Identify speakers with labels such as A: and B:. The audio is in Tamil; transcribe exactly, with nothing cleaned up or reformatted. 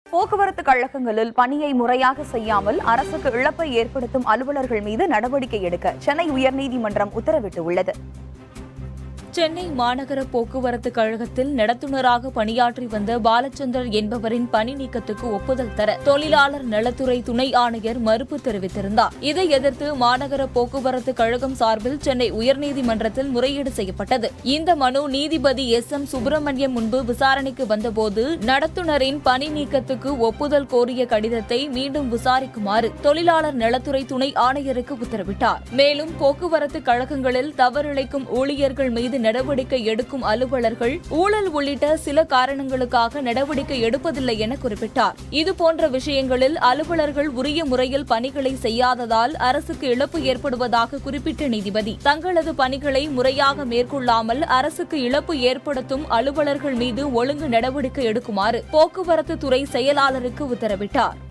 A: போக்குவரத்து கழகங்களில் பணியை முறையாக செய்யாமல் அரசுக்கு இழப்பை ஏற்படுத்தும் அலுவலர்கள் மீது நடவடிக்கை எடுக்க சென்னை உயர்நீதிமன்றம் உத்தரவிட்டுள்ளது.
B: சென்னை மாநகர போக்குவரத்து கழகத்தில் நடத்துனராக பணியாற்றி வந்த பாலச்சந்தர் என்பவரின் பணி நீக்கத்துக்கு ஒப்புதல் தர தொழிலாளர் நலத்துறை துணை ஆணையர் மறுப்பு தெரிவித்திருந்தார். இதை எதிர்த்து மாநகர போக்குவரத்து கழகம் சார்பில் சென்னை உயர்நீதிமன்றத்தில் முறையீடு செய்யப்பட்டது. இந்த மனு நீதிபதி எஸ் எம் சுப்பிரமணியம் முன்பு விசாரணைக்கு வந்தபோது நடத்துனரின் பணி நீக்கத்துக்கு ஒப்புதல் கோரிய கடிதத்தை மீண்டும் விசாரிக்குமாறு தொழிலாளர் நலத்துறை துணை ஆணையருக்கு உத்தரவிட்டார். மேலும் போக்குவரத்து கழகங்களில் தவறிழைக்கும் ஊழியர்கள் மீது நடவடிக்கை எடுக்கும் அலுவலர்கள் ஊழல் உள்ளிட்ட சில காரணங்களுக்காக நடவடிக்கை எடுப்பதில்லை என குறிப்பிட்டார். இதுபோன்ற விஷயங்களில் அலுவலர்கள் உரிய முறையில் பணிகளை செய்யாததால் அரசுக்கு இழப்பு ஏற்படுவதாக குறிப்பிட்ட நீதிபதி தங்களது பணிகளை முறையாக மேற்கொள்ளாமல் அரசுக்கு இழப்பு ஏற்படுத்தும் அலுவலர்கள் மீது ஒழுங்கு நடவடிக்கை எடுக்குமாறு போக்குவரத்து துறை செயலாளருக்கு உத்தரவிட்டார்.